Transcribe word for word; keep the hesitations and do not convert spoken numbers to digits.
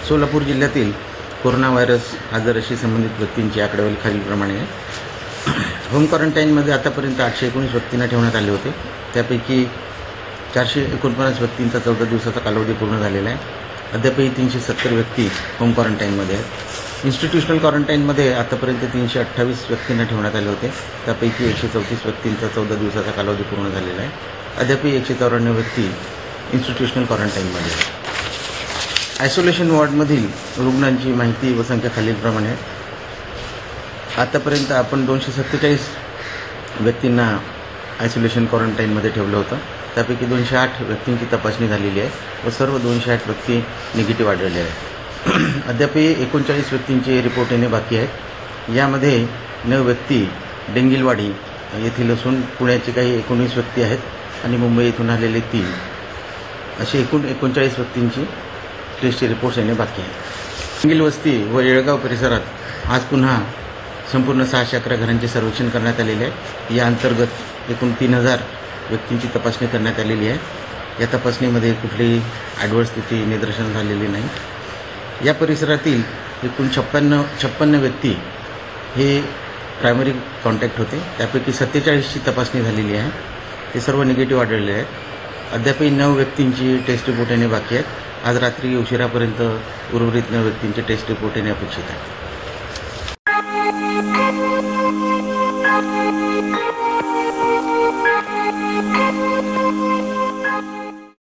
सोलापूर जिल्ह्यातील corona virus आजाराशी संबंधित व्यक्तींची आकडेवारी खालीलप्रमाणे आहे. होम क्वारंटाईनमध्ये आतापर्यंत आठशे एकोणीस व्यक्तींना ठेवण्यात आले होते. त्यापैकी चारशे एकोणपन्नास व्यक्तींचा चौदा दिवसाचा कालावधी पूर्ण झालेला आहे. अद्यापही तीनशे सत्तर व्यक्ती होम क्वारंटाईनमध्ये आहेत. इन्स्टिट्यूशनल क्वारंटाईनमध्ये आतापर्यंत तीनशे अठ्ठावीस व्यक्तींना ठेवण्यात आले होते. त्यापैकी एकशे चौतीस व्यक्तींचा चौदा दिवसाचा कालावधी पूर्ण झालेला आहे. अद्यापही एकशे चौऱ्याण्णव व्यक्ती इन्स्टिट्यूशनल क्वारंटाईनमध्ये आहेत. आयसोलेशन वॉर्डमधील रुग्णांची माहिती व संख्या खालीलप्रमाणे आहे. आतापर्यंत आपण दोनशे सत्तेचाळीस व्यक्तींना आयसोलेशन क्वारंटाईनमध्ये ठेवलं होतं. त्यापैकी दोनशे आठ व्यक्तींची तपासणी झालेली आहे व सर्व दोनशे आठ व्यक्ती निगेटिव्ह आढळले आहेत. अद्यापही एकोणचाळीस व्यक्तींचे रिपोर्ट येणे बाकी आहेत. यामध्ये नऊ व्यक्ती डेंगिलवाडी येथील असून पुण्याचे काही एकोणीस व्यक्ती आहेत आणि मुंबई येथून आलेले तीन असे एकूण एकोणचाळीस व्यक्तींची टेस्टचे रिपोर्ट्स येणे बाकी आहेत. डेंगिल वस्ती व येळगाव परिसरात आज पुन्हा संपूर्ण सहाशे अकरा घरांचे सर्वेक्षण करण्यात आलेले आहे. या अंतर्गत एकूण तीन हजार व्यक्तींची तपासणी करण्यात आलेली आहे. या तपासणीमध्ये कुठलीही ॲडवर्स स्थिती निदर्शन झालेली नाही. या परिसरातील एकूण छप्पन्न छप्पन्न व्यक्ती हे प्रायमरी कॉन्टॅक्ट होते. त्यापैकी सत्तेचाळीसची तपासणी झालेली आहे. ते सर्व निगेटिव्ह आढळले आहेत. अद्यापही नऊ व्यक्तींची टेस्ट रिपोर्ट येणे बाकी आहेत. आज रात्री उशिरापर्यंत उर्वरित नऊ व्यक्तींचे टेस्ट रिपोर्ट येणे अपेक्षित आहे.